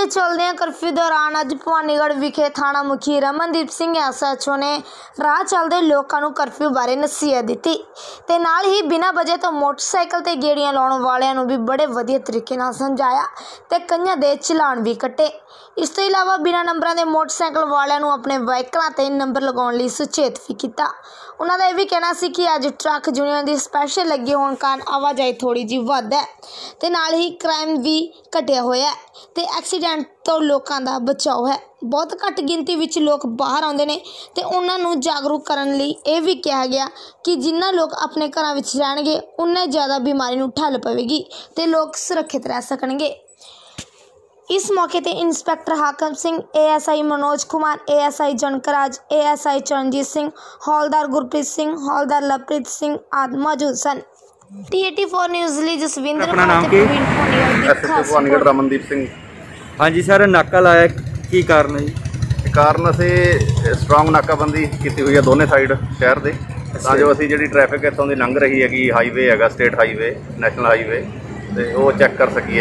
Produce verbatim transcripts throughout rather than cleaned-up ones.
के चलदे करफ्यू दौरान अज भवानीगढ़ विखे थाणा मुखी Ramandeep Singh S H O ने राह चलदे लोकां नूं करफ्यू बारे नसीहत दित्ती ते नाल ही बिना वजह तो मोटरसाइकिल ते गेड़ियां लाउण वालियां नूं भी बड़े वधिया तरीके नाल समझाया ते कईयां दे चलान भी कट्टे। इस तो इलावा बिना नंबरां दे मोटरसाइकिल वालियां नूं अपने वाहकलां ते नंबर लगाउण लई सुचेत भी कीता। उन्हां दा इह भी कहना सी कि अज ट्रक यूनियन दी स्पैशल लगी होण कारण आवाजाही थोड़ी जी वध है ते नाल ही क्राइम भी घटिया होया है ते एक्सीडेंट तो लोगों का बचाव है। बहुत घट गिनती विच लोग बाहर आउंदे ने ते उन्हां नूं जागरूक करन लई इह भी कहा गया कि जिन्ना लोग अपने घरां विच रहणगे उन्ना ज़्यादा बीमारी नूं ठल पवेगी ते लोग सुरक्षित रह सकणगे। इस मौके ते inspector Hakam Singh, A S I Manoj Kumar, A S I Janakraj, A S I Charanjit Singh, हौलदार गुरप्रीत सिंह, हौलदार लवप्रीत सिंह आदि मौजूद सन। टी एटी फोर न्यूज़ ਲਈ जसविंदर अपना नाम की S H O Bhawanigarh Ramandeep Singh. हाँ जी सर, नाका लाया की कारण है जी? कारण असी स्ट्रोंग नाकाबंदी की हुई है दोनों साइड शहर के, तो जो असी जी ट्रैफिक इतों की लंघ रही है हाईवे है स्टेट हाईवे नैशनल हाईवे तो वो चैक कर सकीए।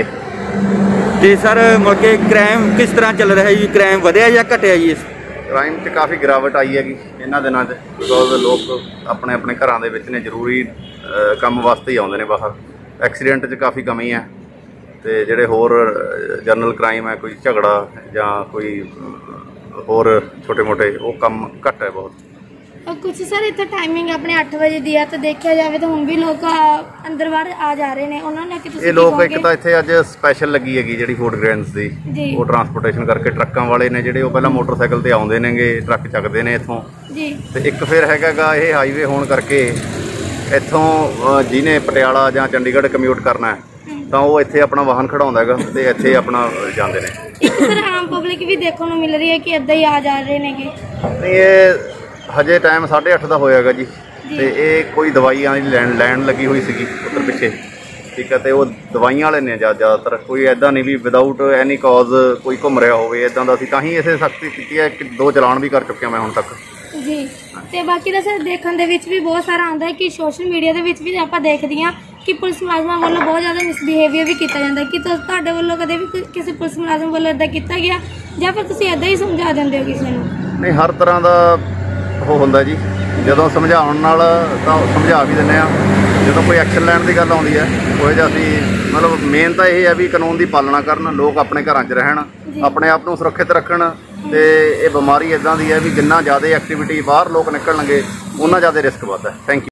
तो सर मुड़ के क्राइम किस तरह चल रहा है जी? क्राइम वधिया या घटिया जी? क्राइम च काफ़ी गिरावट आई हैगी इन्होंने दिनों बिकॉज लोग अपने अपने घरों के विच ने जरूरी काम वास्ते ही आउंदे ने बाहर। एक्सीडेंट च काफ़ी कमी है तो जिहड़े होर जनरल क्राइम है कोई झगड़ा या कोई होर छोटे मोटे वो कम घट है बहुत। और कुछ सर इतना टाइमिंग अपने अठ बजे दी है तो देखा जाए तो हुण भी लोग अंदर बाहर आ जा रहे हैं उन्होंने कि ये लोग एक तो इत्थे अज स्पैशल लगी हैगी जिहड़ी फूड ग्रेन्स दी वो ट्रांसपोर्टेशन करके ट्रकों वाले ने जिहड़े वो पहला मोटरसाइकिल ते आउंदे नेगे ट्रक चकदे ने इत्थों जी ते एक फिर हैगा ये हाईवे होण करके इत्थों जिन्हें पटियाला जां चंडीगढ़ कम्यूट करना है तो वो इत्थे अपना वाहन खड़ाउंदा हैगा ते इत्थे अपना जांदे ने। एक सर आम पब्लिक भी देखने को मिल रही है कि इदां ही आ जा रहे नेगे। नहीं ये हजे टाइम साढ़े अठ का होएगा जी तो ये कोई दवाइयां की लैन लैन लगी हुई सी उधर पिछे, ठीक है, तो वो दवाइयां वाले ने ज़्यादातर कोई ऐदा नहीं भी विदाउट एनी कॉज कोई घूम रहा हो इदा का तां ही इसे सख्ती की है कि दो चलान भी कर चुके मैं हुण तक जी। तो बाकी का सर देखने दे विच भी बहुत सारा आंदा है कि सोशल मीडिया दे विच भी आपां देखदे हां कि पुलिस मुलाजमां वालों बहुत ज़्यादा मिसबिहेवियर भी किया जाता है कि तुहाडे वालों कदे भी किसी पुलिस मुलाजम वालों इदां किया गया या फिर तुसीं इदां ही समझा दिंदे हो किसी नूं? नहीं, हर तरह का वो होंदा जी जदों समझाउण नाल तां समझा भी दिंदे आ, जदों कोई एक्शन लैण दी गल आउंदी है वो जिहा असीं मतलब मेन तो यह है भी कानून की पालना करन, लोग अपने घरां च रहण, अपने आप को सुरक्षित रखण ते ये बीमारी इदां दी है भी जिन्ना ज़्यादा एक्टिविटी बाहर लोग निकलणगे उन्ना ज़्यादा रिस्क वधदा है। Thank you.